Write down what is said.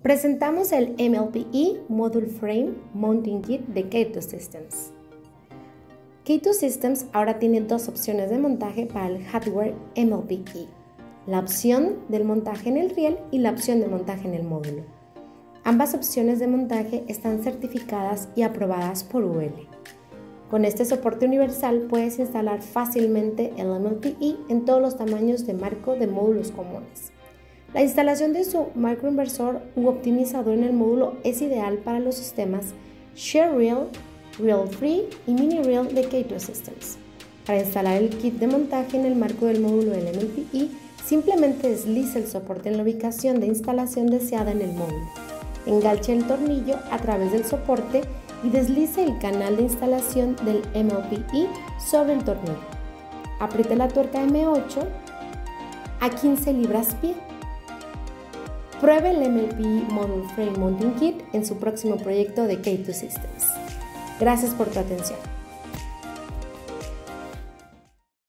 Presentamos el MLPE Module Frame Mounting Kit de K2 Systems. K2 Systems ahora tiene dos opciones de montaje para el hardware MLPE, la opción del montaje en el riel y la opción de montaje en el módulo. Ambas opciones de montaje están certificadas y aprobadas por UL. Con este soporte universal puedes instalar fácilmente el MLPE en todos los tamaños de marco de módulos comunes. La instalación de su microinversor u optimizador en el módulo es ideal para los sistemas Share Reel, Reel Free y Mini Reel de K2 Systems. Para instalar el kit de montaje en el marco del módulo del MLPE, simplemente deslice el soporte en la ubicación de instalación deseada en el módulo. Enganche el tornillo a través del soporte y deslice el canal de instalación del MLPE sobre el tornillo. Apriete la tuerca M8 a 15 libras-pie. Pruebe el MLPE Module Frame Mounting Kit en su próximo proyecto de K2 Systems. Gracias por tu atención.